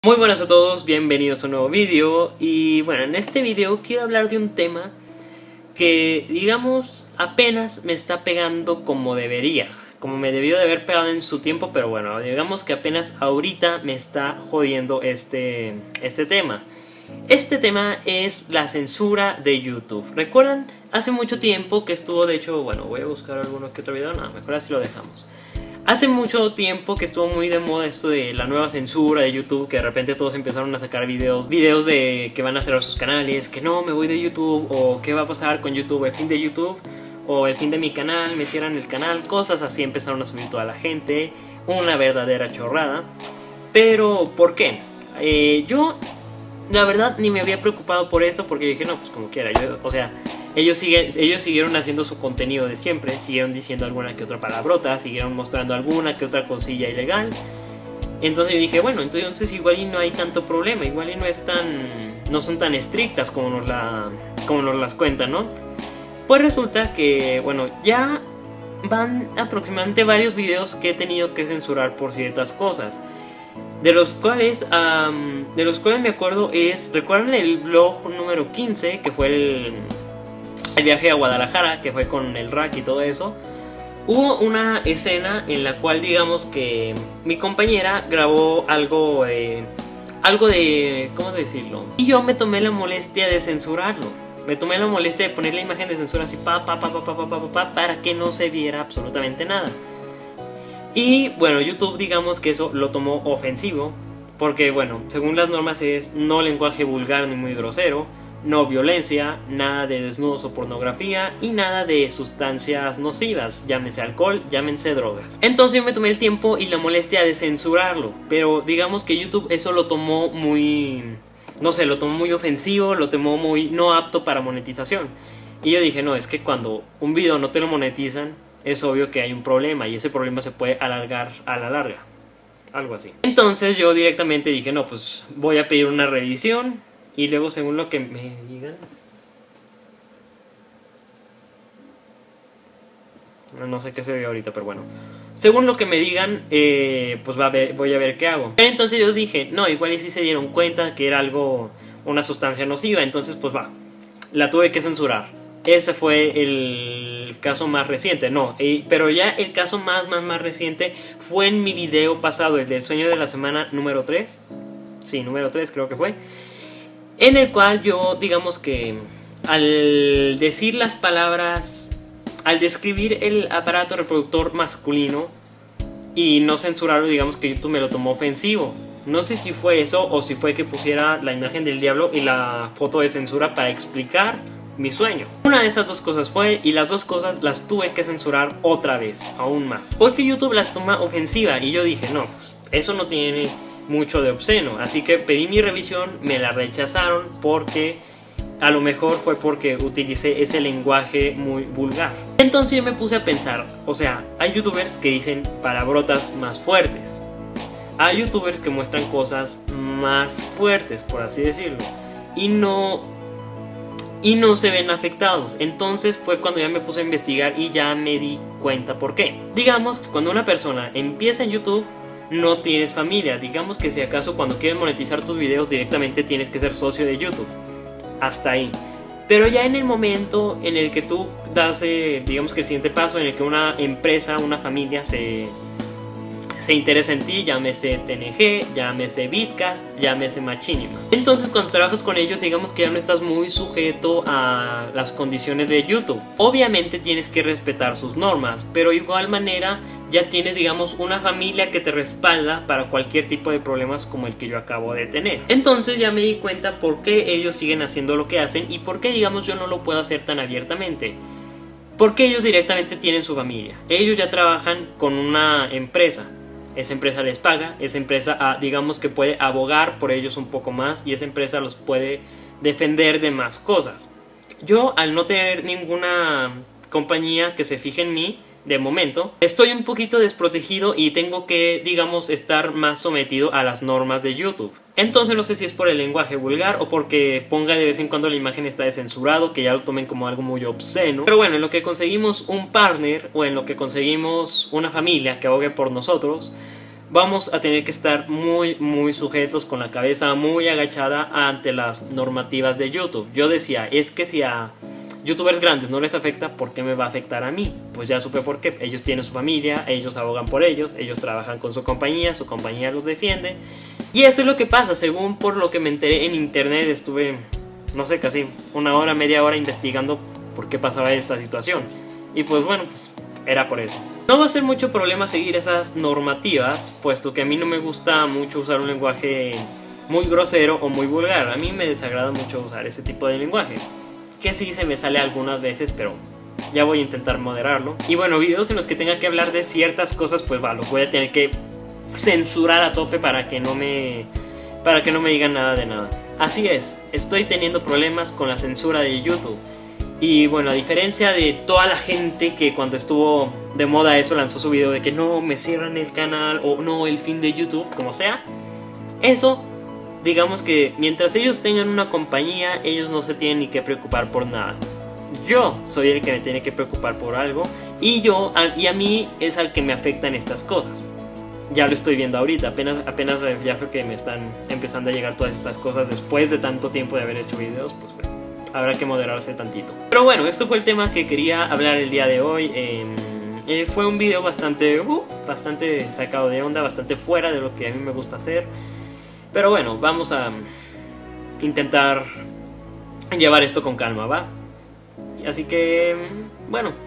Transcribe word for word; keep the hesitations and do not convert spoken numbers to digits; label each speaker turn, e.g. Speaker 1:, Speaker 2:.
Speaker 1: Muy buenas a todos, bienvenidos a un nuevo vídeo. Y bueno, en este vídeo quiero hablar de un tema que, digamos, apenas me está pegando como debería, como me debió de haber pegado en su tiempo, pero bueno, digamos que apenas ahorita me está jodiendo este, este tema. Este tema es la censura de YouTube. ¿Recuerdan? Hace mucho tiempo que estuvo, de hecho, bueno, voy a buscar alguno que otro video, no, mejor así lo dejamos. Hace mucho tiempo que estuvo muy de moda esto de la nueva censura de YouTube, que de repente todos empezaron a sacar videos, videos de que van a cerrar sus canales, que no, me voy de YouTube, o qué va a pasar con YouTube, el fin de YouTube, o el fin de mi canal, me cierran el canal, cosas así empezaron a subir toda la gente, una verdadera chorrada. Pero, ¿por qué? Eh, yo, la verdad, ni me había preocupado por eso, porque dije, no, pues como quiera, yo, o sea... Ellos, siguen, ellos siguieron haciendo su contenido de siempre, siguieron diciendo alguna que otra palabrota, siguieron mostrando alguna que otra cosilla ilegal. Entonces yo dije, bueno, entonces igual y no hay tanto problema, igual y no es tan, no son tan estrictas como nos, la, como nos las cuentan, ¿no? Pues resulta que, bueno, ya van aproximadamente varios videos que he tenido que censurar por ciertas cosas. De los cuales, um, de los cuales me acuerdo es, ¿recuerdan el vlog número quince? Que fue el... el viaje a Guadalajara, que fue con el rack y todo eso. Hubo una escena en la cual, digamos que mi compañera grabó algo de... Algo de... ¿cómo decirlo? Y yo me tomé la molestia de censurarlo. Me tomé la molestia de poner la imagen de censura así, pa, pa, pa, pa, pa, pa, pa, pa, para que no se viera absolutamente nada. Y bueno, YouTube, digamos que eso lo tomó ofensivo. Porque bueno, según las normas es no lenguaje vulgar ni muy grosero, no violencia, nada de desnudos o pornografía y nada de sustancias nocivas, llámese alcohol, llámense drogas. Entonces yo me tomé el tiempo y la molestia de censurarlo, pero digamos que YouTube eso lo tomó muy, no sé, lo tomó muy ofensivo, lo tomó muy no apto para monetización. Y yo dije, no, es que cuando un video no te lo monetizan, es obvio que hay un problema y ese problema se puede alargar a la larga, algo así. Entonces yo directamente dije, no, pues voy a pedir una revisión. Y luego, según lo que me digan... No sé qué se ve ahorita, pero bueno. Según lo que me digan, eh, pues va a ver, voy a ver qué hago. Entonces yo dije, no, igual y si se dieron cuenta que era algo, una sustancia nociva. Entonces pues va, la tuve que censurar. Ese fue el caso más reciente, no. Eh, pero ya el caso más, más, más reciente fue en mi video pasado, el del sueño de la semana número tres. Sí, número tres creo que fue. En el cual yo, digamos que al decir las palabras, al describir el aparato reproductor masculino y no censurarlo, digamos que YouTube me lo tomó ofensivo. No sé si fue eso o si fue que pusiera la imagen del diablo y la foto de censura para explicar mi sueño. Una de esas dos cosas fue, y las dos cosas las tuve que censurar otra vez, aún más. Porque YouTube las toma ofensiva y yo dije, no, pues eso no tiene... mucho de obsceno, así que pedí mi revisión, me la rechazaron porque a lo mejor fue porque utilicé ese lenguaje muy vulgar. Entonces yo me puse a pensar, o sea, hay youtubers que dicen palabrotas más fuertes, hay youtubers que muestran cosas más fuertes, por así decirlo, y no y no se ven afectados. Entonces fue cuando ya me puse a investigar y ya me di cuenta por qué. Digamos que cuando una persona empieza en YouTube no tienes familia, digamos que si acaso cuando quieres monetizar tus videos directamente tienes que ser socio de YouTube, hasta ahí. Pero ya en el momento en el que tú das, eh, digamos que el siguiente paso, en el que una empresa, una familia se, se interesa en ti, llámese T N G, llámese Vidcast, llámese Machinima. Entonces cuando trabajas con ellos, digamos que ya no estás muy sujeto a las condiciones de YouTube. Obviamente tienes que respetar sus normas, pero de igual manera ya tienes, digamos, una familia que te respalda para cualquier tipo de problemas como el que yo acabo de tener. Entonces ya me di cuenta por qué ellos siguen haciendo lo que hacen y por qué, digamos, yo no lo puedo hacer tan abiertamente. Porque ellos directamente tienen su familia. Ellos ya trabajan con una empresa. Esa empresa les paga, esa empresa, ah, digamos que puede abogar por ellos un poco más y esa empresa los puede defender de más cosas. Yo, al no tener ninguna compañía que se fije en mí, de momento, estoy un poquito desprotegido y tengo que, digamos, estar más sometido a las normas de YouTube. Entonces no sé si es por el lenguaje vulgar o porque ponga de vez en cuando la imagen está descensurado, que ya lo tomen como algo muy obsceno. Pero bueno, en lo que conseguimos un partner o en lo que conseguimos una familia que abogue por nosotros, vamos a tener que estar muy muy sujetos, con la cabeza muy agachada ante las normativas de YouTube. Yo decía, es que si a youtubers grandes no les afecta, ¿por qué me va a afectar a mí? Pues ya supe por qué. Ellos tienen su familia, ellos abogan por ellos, ellos trabajan con su compañía, su compañía los defiende. Y eso es lo que pasa, según por lo que me enteré en internet. Estuve, no sé, casi una hora, media hora investigando por qué pasaba esta situación. Y pues bueno, pues era por eso. No va a ser mucho problema seguir esas normativas, puesto que a mí no me gusta mucho usar un lenguaje muy grosero o muy vulgar. A mí me desagrada mucho usar ese tipo de lenguaje, que sí se me sale algunas veces, pero ya voy a intentar moderarlo. Y bueno, videos en los que tenga que hablar de ciertas cosas, pues va, los voy a tener que censurar a tope para que no me para que no me digan nada de nada. Así es, estoy teniendo problemas con la censura de YouTube. Y bueno, a diferencia de toda la gente que cuando estuvo de moda eso lanzó su video de que no, me cierran el canal o no, el fin de YouTube, como sea, eso, digamos que mientras ellos tengan una compañía, ellos no se tienen ni que preocupar por nada. Yo soy el que me tiene que preocupar por algo, y yo a, y a mí es al que me afectan estas cosas. Ya lo estoy viendo ahorita, apenas, apenas ya creo que me están empezando a llegar todas estas cosas después de tanto tiempo de haber hecho videos, pues bueno, habrá que moderarse tantito. Pero bueno, esto fue el tema que quería hablar el día de hoy. Eh, eh, fue un video bastante, uh, bastante sacado de onda, bastante fuera de lo que a mí me gusta hacer. Pero bueno, vamos a intentar llevar esto con calma, ¿va? Así que, bueno,